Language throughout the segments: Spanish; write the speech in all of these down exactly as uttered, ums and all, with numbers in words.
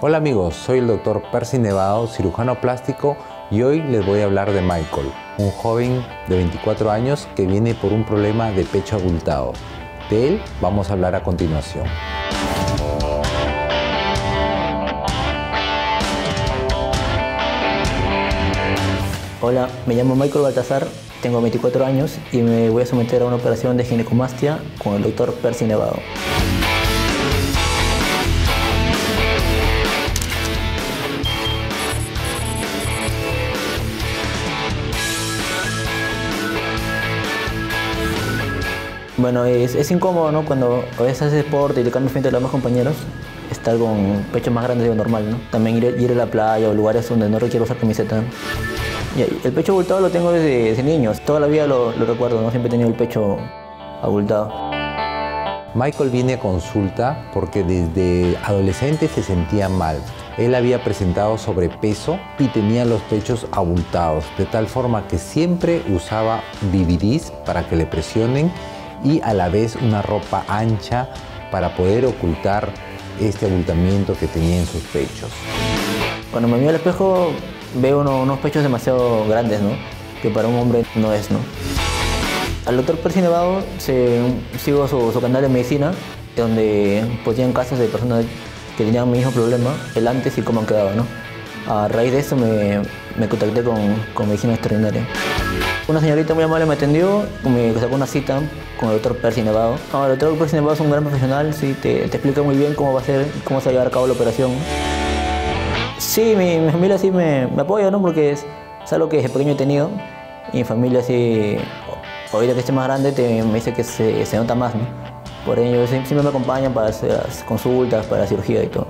Hola amigos, soy el doctor Percy Nevado, cirujano plástico, y hoy les voy a hablar de Michael, un joven de veinticuatro años que viene por un problema de pecho abultado. De él vamos a hablar a continuación. Hola, me llamo Michael Baltazar, tengo veinticuatro años y me voy a someter a una operación de ginecomastia con el doctor Percy Nevado. Bueno, es, es incómodo, ¿no? Cuando a veces haces deporte y te cambias frente a los demás compañeros, estar con pechos más grandes de lo normal, ¿no? También ir, ir a la playa o lugares donde no requiero usar camiseta. Y el pecho abultado lo tengo desde, desde niño, toda la vida lo, lo recuerdo, ¿no? Siempre he tenido el pecho abultado. Michael viene a consulta porque desde adolescente se sentía mal. Él había presentado sobrepeso y tenía los pechos abultados, de tal forma que siempre usaba B V Ds para que le presionen y a la vez una ropa ancha para poder ocultar este abultamiento que tenía en sus pechos. Cuando me miro al espejo veo uno, unos pechos demasiado grandes, ¿no? Que para un hombre no es, ¿no? Al doctor Percy Nevado se, sigo su, su canal de medicina, donde ponían casos de personas que tenían mi mismo problema, el antes y cómo han quedado, ¿no? A raíz de eso me, me contacté con, con medicina extraordinaria. Una señorita muy amable me atendió, me sacó una cita con el doctor Percy Nevado. No, el doctor Percy Nevado es un gran profesional, sí, te, te explica muy bien cómo va a ser, cómo se va a llevar a cabo la operación. Sí, mi, mi familia sí me, me apoya, ¿no? Porque es, es algo que desde pequeño he tenido. Y mi familia sí, ahorita que esté más grande, te, me dice que se, se nota más, ¿no? Por ello siempre me acompañan para hacer las consultas, para la cirugía y todo.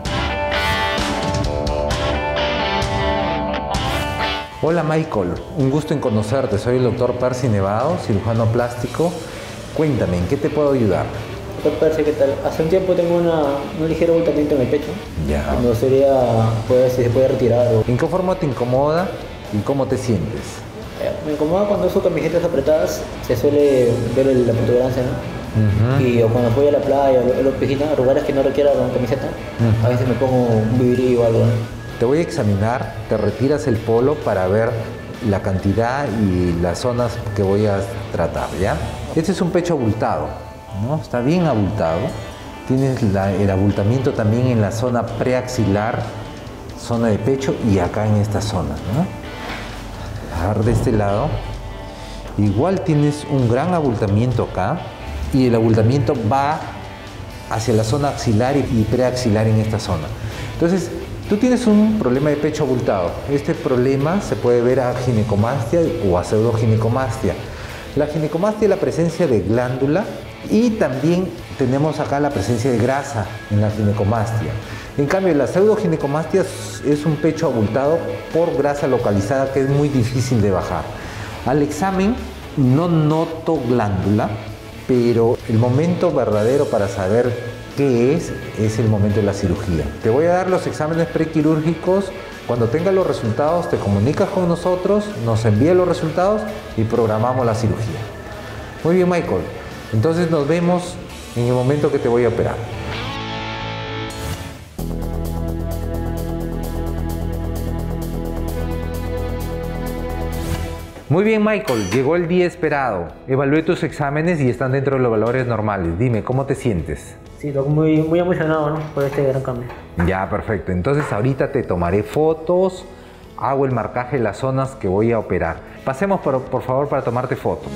Hola Michael, un gusto en conocerte. Soy el doctor Percy Nevado, cirujano plástico. Cuéntame, ¿en qué te puedo ayudar? Doctor Percy, ¿qué tal? Hace un tiempo tengo una, un ligero abultamiento en el pecho. Ya. Me gustaría poder si se puede retirar. O... ¿En qué forma te incomoda y cómo te sientes? Eh, me incomoda cuando uso camisetas apretadas, se suele ver el, la protuberancia, ¿no? Uh-huh. Y o cuando voy a la playa o a la piscina, lugares que no requieran una camiseta, uh-huh. A veces me pongo un B V D o algo, ¿no? Te voy a examinar, te retiras el polo para ver la cantidad y las zonas que voy a tratar, ¿ya? Este es un pecho abultado, ¿no? Está bien abultado. Tienes la, el abultamiento también en la zona preaxilar, zona de pecho y acá en esta zona, ¿no? A ver de este lado. Igual tienes un gran abultamiento acá y el abultamiento va hacia la zona axilar y preaxilar en esta zona. Entonces, tú tienes un problema de pecho abultado. Este problema se puede ver a ginecomastia o a pseudoginecomastia. La ginecomastia es la presencia de glándula y también tenemos acá la presencia de grasa en la ginecomastia. En cambio, la pseudoginecomastia es un pecho abultado por grasa localizada que es muy difícil de bajar. Al examen no noto glándula, pero el momento verdadero para saber qué es, es el momento de la cirugía. Te voy a dar los exámenes prequirúrgicos. Cuando tengas los resultados, te comunicas con nosotros, nos envías los resultados y programamos la cirugía. Muy bien, Michael. Entonces nos vemos en el momento que te voy a operar. Muy bien, Michael, llegó el día esperado. Evalué tus exámenes y están dentro de los valores normales. Dime, ¿cómo te sientes? Sí, estoy muy, muy emocionado, ¿no? Por este gran cambio. Ya, perfecto. Entonces ahorita te tomaré fotos, hago el marcaje de las zonas que voy a operar. Pasemos por, por favor para tomarte fotos.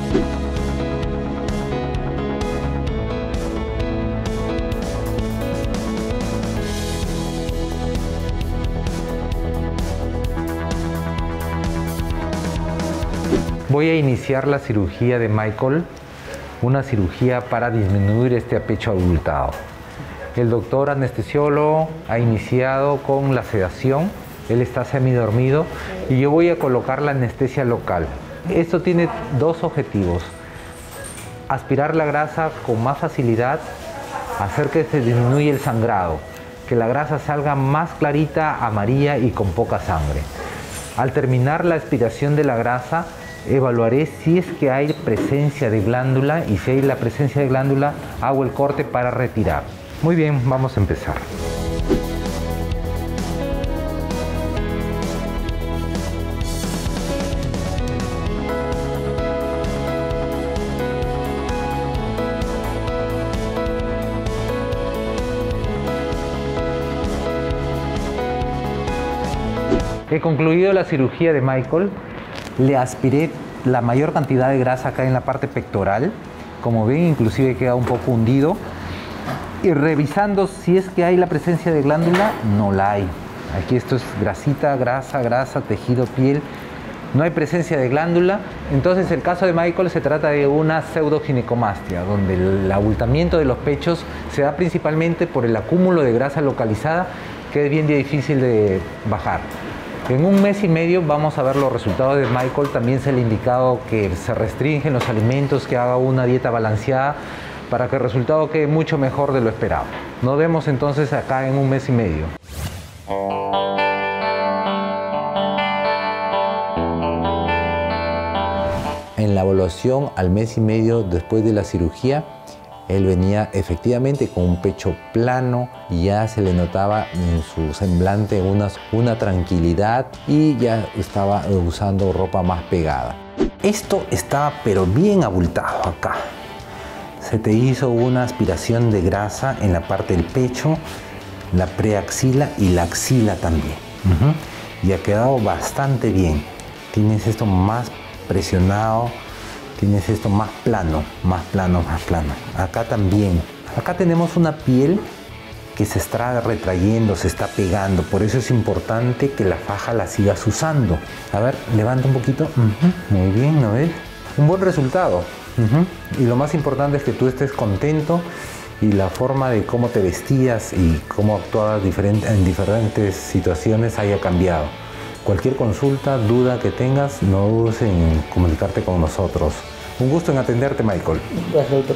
Voy a iniciar la cirugía de Michael, una cirugía para disminuir este pecho abultado. El doctor anestesiólogo ha iniciado con la sedación, él está semidormido y yo voy a colocar la anestesia local. Esto tiene dos objetivos: aspirar la grasa con más facilidad, hacer que se disminuya el sangrado, que la grasa salga más clarita, amarilla y con poca sangre. Al terminar la aspiración de la grasa, evaluaré si es que hay presencia de glándula y si hay la presencia de glándula, hago el corte para retirar. Muy bien, vamos a empezar. He concluido la cirugía de Michael. Le aspiré la mayor cantidad de grasa acá en la parte pectoral. Como ven, inclusive queda un poco hundido. Y revisando si es que hay la presencia de glándula, no la hay. Aquí esto es grasita, grasa, grasa, tejido, piel. No hay presencia de glándula. Entonces el caso de Michael se trata de una pseudoginecomastia, donde el abultamiento de los pechos se da principalmente por el acúmulo de grasa localizada, que es bien difícil de bajar. En un mes y medio vamos a ver los resultados de Michael. También se le ha indicado que se restringen los alimentos, que haga una dieta balanceada, para que el resultado quede mucho mejor de lo esperado. Nos vemos entonces acá en un mes y medio. En la evaluación al mes y medio después de la cirugía, él venía efectivamente con un pecho plano y ya se le notaba en su semblante una, una tranquilidad y ya estaba usando ropa más pegada. Esto estaba pero bien abultado acá. Se te hizo una aspiración de grasa en la parte del pecho, la preaxila y la axila también. Uh-huh. Y ha quedado bastante bien. Tienes esto más presionado, tienes esto más plano, más plano, más plano. Acá también. Acá tenemos una piel que se está retrayendo, se está pegando. Por eso es importante que la faja la sigas usando. A ver, levanta un poquito. Uh-huh. Muy bien, ¿no ves? Un buen resultado. Uh-huh. Y lo más importante es que tú estés contento y la forma de cómo te vestías y cómo actuabas diferente, en diferentes situaciones haya cambiado. Cualquier consulta, duda que tengas, no dudes en comunicarte con nosotros. Un gusto en atenderte, Michael. Gracias, doctor.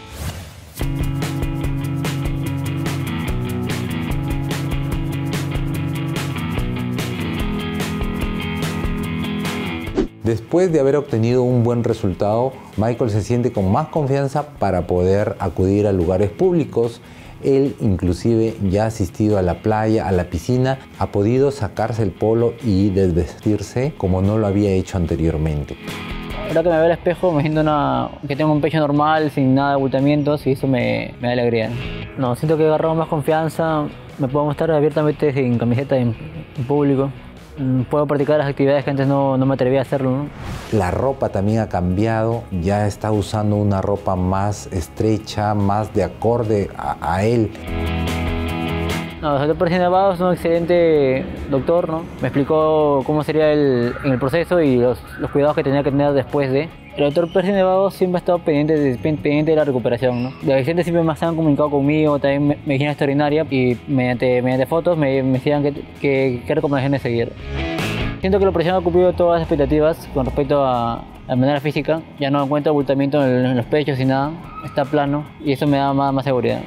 Después de haber obtenido un buen resultado, Michael se siente con más confianza para poder acudir a lugares públicos. Él inclusive ya ha asistido a la playa, a la piscina, ha podido sacarse el polo y desvestirse como no lo había hecho anteriormente. Ahora que me veo al espejo me siento una, que tengo un pecho normal, sin nada de abultamientos, y eso me, me da alegría. No, siento que he agarrado más confianza, me puedo mostrar abiertamente sin camiseta en, en público. Puedo practicar las actividades que antes no, no me atrevía a hacerlo, ¿no? La ropa también ha cambiado, ya está usando una ropa más estrecha, más de acorde a, a él. No, el doctor Percy Nevado es un excelente doctor, ¿no? Me explicó cómo sería el, en el proceso y los, los cuidados que tenía que tener después de. El doctor Percy Nevado siempre ha estado pendiente de, pendiente de la recuperación, ¿no? Los pacientes siempre me han comunicado conmigo, también medicina extraordinaria, y mediante, mediante fotos me, me decían qué que, que recomendaciones seguir. Siento que la operación ha cumplido todas las expectativas con respecto a la manera física. Ya no encuentro abultamiento en, en los pechos y nada, está plano y eso me da más, más seguridad.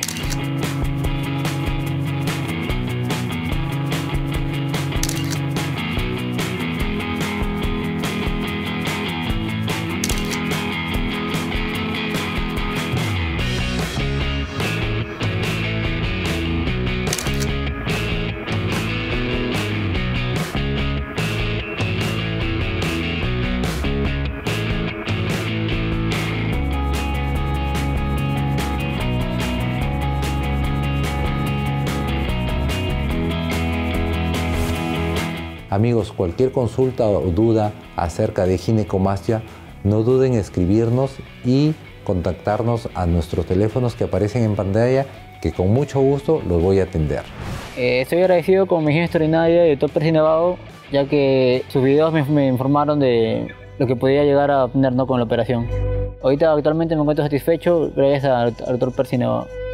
Amigos, cualquier consulta o duda acerca de ginecomastia, no duden en escribirnos y contactarnos a nuestros teléfonos que aparecen en pantalla, que con mucho gusto los voy a atender. Eh, estoy agradecido con medicina extraordinaria y el doctor Percy Nevado, ya que sus videos me, me informaron de lo que podía llegar a obtener, ¿no?, con la operación. Ahorita actualmente me encuentro satisfecho gracias al doctor Percy Nevado.